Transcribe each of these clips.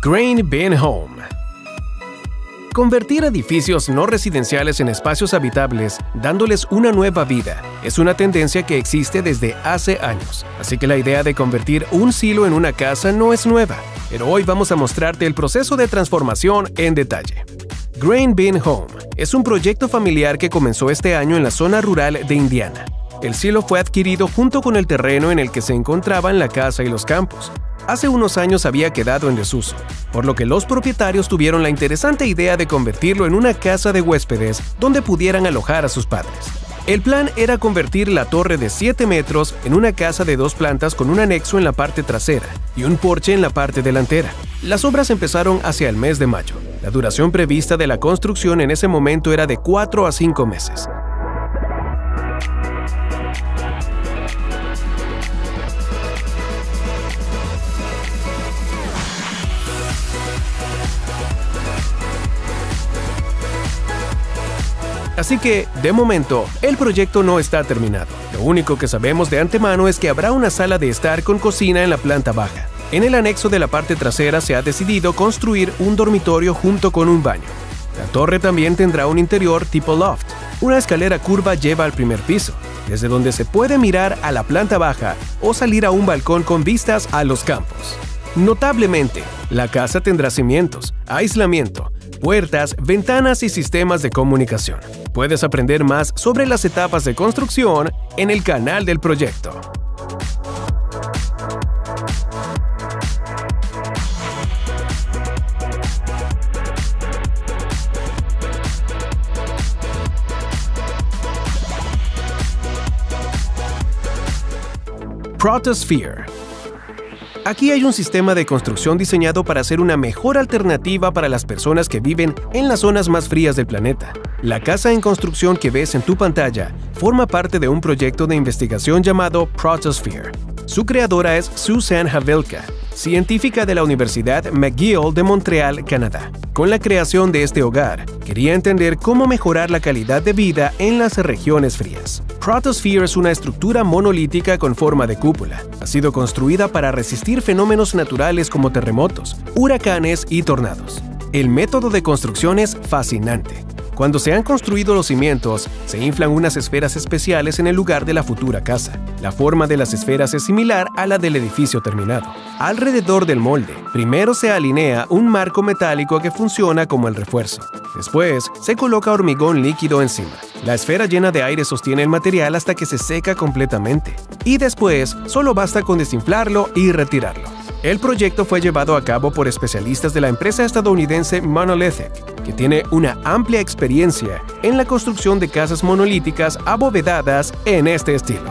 Grain Bin Home. Convertir edificios no residenciales en espacios habitables, dándoles una nueva vida, es una tendencia que existe desde hace años. Así que la idea de convertir un silo en una casa no es nueva, pero hoy vamos a mostrarte el proceso de transformación en detalle. Grain Bin Home es un proyecto familiar que comenzó este año en la zona rural de Indiana. El silo fue adquirido junto con el terreno en el que se encontraban la casa y los campos. Hace unos años había quedado en desuso, por lo que los propietarios tuvieron la interesante idea de convertirlo en una casa de huéspedes donde pudieran alojar a sus padres. El plan era convertir la torre de 7 metros en una casa de 2 plantas con un anexo en la parte trasera y un porche en la parte delantera. Las obras empezaron hacia el mes de mayo. La duración prevista de la construcción en ese momento era de 4 a 5 meses. Así que, de momento, el proyecto no está terminado. Lo único que sabemos de antemano es que habrá una sala de estar con cocina en la planta baja. En el anexo de la parte trasera se ha decidido construir un dormitorio junto con un baño. La torre también tendrá un interior tipo loft. Una escalera curva lleva al primer piso, desde donde se puede mirar a la planta baja o salir a un balcón con vistas a los campos. Notablemente, la casa tendrá cimientos, aislamiento, puertas, ventanas y sistemas de comunicación. Puedes aprender más sobre las etapas de construcción en el canal del proyecto. Protosphere. Aquí hay un sistema de construcción diseñado para ser una mejor alternativa para las personas que viven en las zonas más frías del planeta. La casa en construcción que ves en tu pantalla forma parte de un proyecto de investigación llamado Protosphere. Su creadora es Suzanne Havelka, científica de la Universidad McGill de Montreal, Canadá. Con la creación de este hogar, quería entender cómo mejorar la calidad de vida en las regiones frías. Protosphere es una estructura monolítica con forma de cúpula. Ha sido construida para resistir fenómenos naturales como terremotos, huracanes y tornados. El método de construcción es fascinante. Cuando se han construido los cimientos, se inflan unas esferas especiales en el lugar de la futura casa. La forma de las esferas es similar a la del edificio terminado. Alrededor del molde, primero se alinea un marco metálico que funciona como el refuerzo. Después, se coloca hormigón líquido encima. La esfera llena de aire sostiene el material hasta que se seca completamente. Y después, solo basta con desinflarlo y retirarlo. El proyecto fue llevado a cabo por especialistas de la empresa estadounidense Monolithic, que tiene una amplia experiencia en la construcción de casas monolíticas abovedadas en este estilo.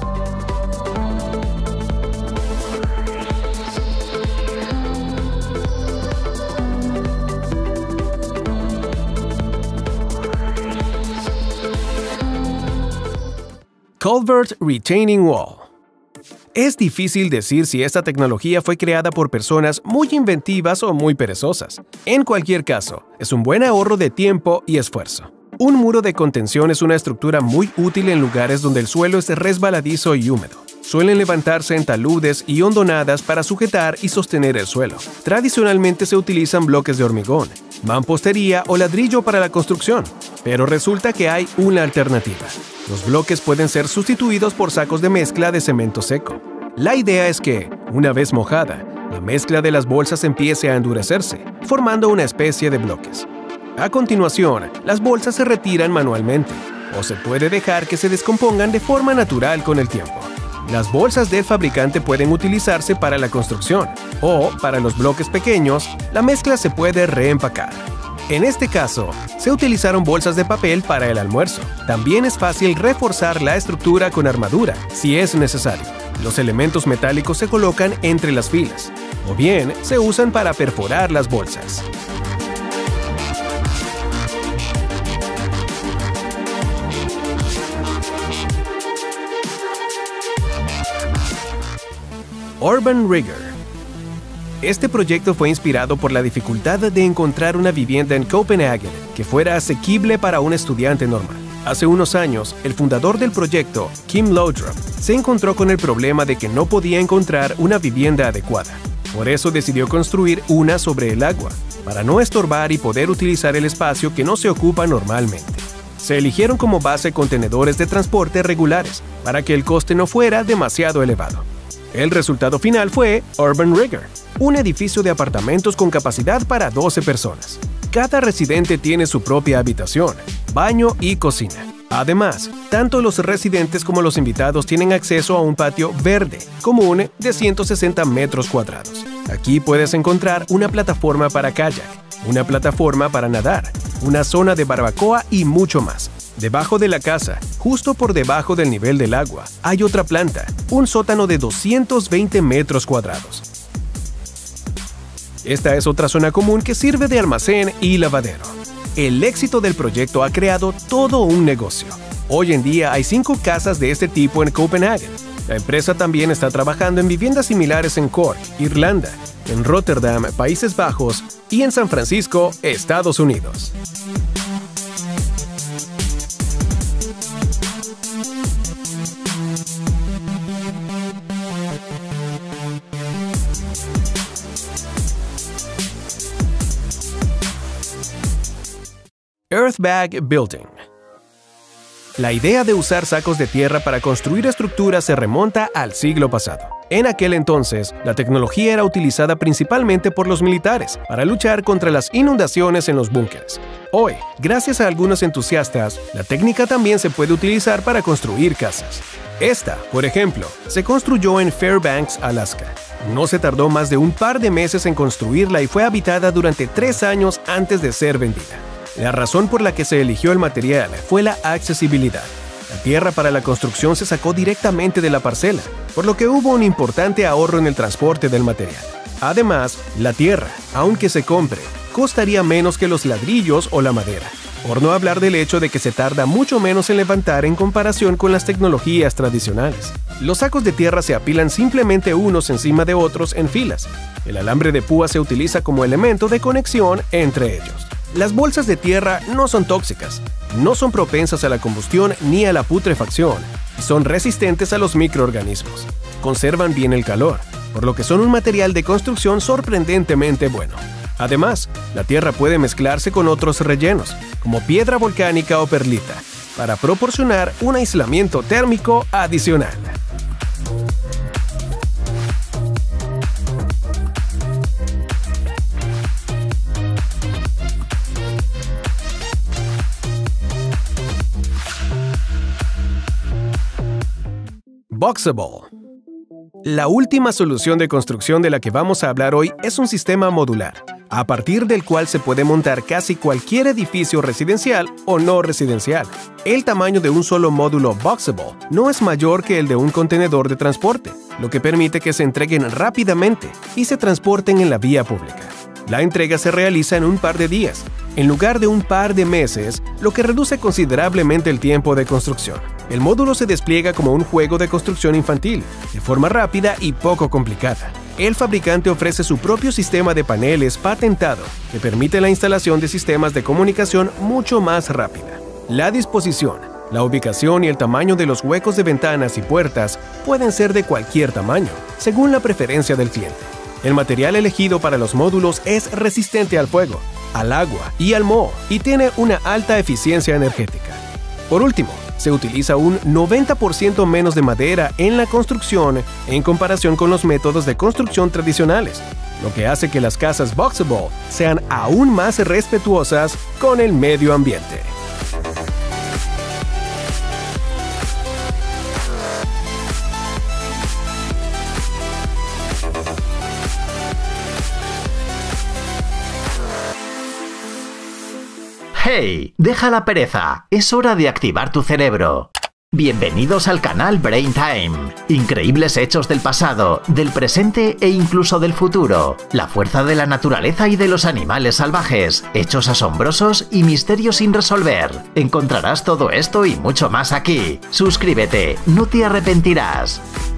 Culvert Retaining Wall. Es difícil decir si esta tecnología fue creada por personas muy inventivas o muy perezosas. En cualquier caso, es un buen ahorro de tiempo y esfuerzo. Un muro de contención es una estructura muy útil en lugares donde el suelo es resbaladizo y húmedo. Suelen levantarse en taludes y hondonadas para sujetar y sostener el suelo. Tradicionalmente se utilizan bloques de hormigón, mampostería o ladrillo para la construcción, pero resulta que hay una alternativa. Los bloques pueden ser sustituidos por sacos de mezcla de cemento seco. La idea es que, una vez mojada, la mezcla de las bolsas empiece a endurecerse, formando una especie de bloques. A continuación, las bolsas se retiran manualmente, o se puede dejar que se descompongan de forma natural con el tiempo. Las bolsas del fabricante pueden utilizarse para la construcción, o, para los bloques pequeños, la mezcla se puede reempacar. En este caso, se utilizaron bolsas de papel para el almuerzo. También es fácil reforzar la estructura con armadura, si es necesario. Los elementos metálicos se colocan entre las filas, o bien se usan para perforar las bolsas. Urban Rigger. Este proyecto fue inspirado por la dificultad de encontrar una vivienda en Copenhague que fuera asequible para un estudiante normal. Hace unos años, el fundador del proyecto, Kim Lodrup, se encontró con el problema de que no podía encontrar una vivienda adecuada. Por eso decidió construir una sobre el agua, para no estorbar y poder utilizar el espacio que no se ocupa normalmente. Se eligieron como base contenedores de transporte regulares, para que el coste no fuera demasiado elevado. El resultado final fue Urban Rigger, un edificio de apartamentos con capacidad para 12 personas. Cada residente tiene su propia habitación, baño y cocina. Además, tanto los residentes como los invitados tienen acceso a un patio verde común de 160 metros cuadrados. Aquí puedes encontrar una plataforma para kayak, una plataforma para nadar, una zona de barbacoa y mucho más. Debajo de la casa, justo por debajo del nivel del agua, hay otra planta, un sótano de 220 metros cuadrados. Esta es otra zona común que sirve de almacén y lavadero. El éxito del proyecto ha creado todo un negocio. Hoy en día hay 5 casas de este tipo en Copenhague. La empresa también está trabajando en viviendas similares en Cork, Irlanda, en Rotterdam, Países Bajos y en San Francisco, Estados Unidos. Earthbag Building. La idea de usar sacos de tierra para construir estructuras se remonta al siglo pasado. En aquel entonces, la tecnología era utilizada principalmente por los militares para luchar contra las inundaciones en los búnkeres. Hoy, gracias a algunos entusiastas, la técnica también se puede utilizar para construir casas. Esta, por ejemplo, se construyó en Fairbanks, Alaska. No se tardó más de un par de meses en construirla y fue habitada durante 3 años antes de ser vendida. La razón por la que se eligió el material fue la accesibilidad. La tierra para la construcción se sacó directamente de la parcela, por lo que hubo un importante ahorro en el transporte del material. Además, la tierra, aunque se compre, costaría menos que los ladrillos o la madera, por no hablar del hecho de que se tarda mucho menos en levantar en comparación con las tecnologías tradicionales. Los sacos de tierra se apilan simplemente unos encima de otros en filas. El alambre de púa se utiliza como elemento de conexión entre ellos. Las bolsas de tierra no son tóxicas, no son propensas a la combustión ni a la putrefacción, y son resistentes a los microorganismos. Conservan bien el calor, por lo que son un material de construcción sorprendentemente bueno. Además, la tierra puede mezclarse con otros rellenos, como piedra volcánica o perlita, para proporcionar un aislamiento térmico adicional. Boxable. La última solución de construcción de la que vamos a hablar hoy es un sistema modular, a partir del cual se puede montar casi cualquier edificio residencial o no residencial. El tamaño de un solo módulo Boxable no es mayor que el de un contenedor de transporte, lo que permite que se entreguen rápidamente y se transporten en la vía pública. La entrega se realiza en un par de días, en lugar de un par de meses, lo que reduce considerablemente el tiempo de construcción. El módulo se despliega como un juego de construcción infantil, de forma rápida y poco complicada. El fabricante ofrece su propio sistema de paneles patentado, que permite la instalación de sistemas de comunicación mucho más rápida. La disposición, la ubicación y el tamaño de los huecos de ventanas y puertas pueden ser de cualquier tamaño, según la preferencia del cliente. El material elegido para los módulos es resistente al fuego, al agua y al moho, y tiene una alta eficiencia energética. Por último, se utiliza un 90% menos de madera en la construcción en comparación con los métodos de construcción tradicionales, lo que hace que las casas Boxable sean aún más respetuosas con el medio ambiente. ¡Hey! ¡Deja la pereza! Es hora de activar tu cerebro. Bienvenidos al canal Brain Time. Increíbles hechos del pasado, del presente e incluso del futuro. La fuerza de la naturaleza y de los animales salvajes. Hechos asombrosos y misterios sin resolver. Encontrarás todo esto y mucho más aquí. Suscríbete, no te arrepentirás.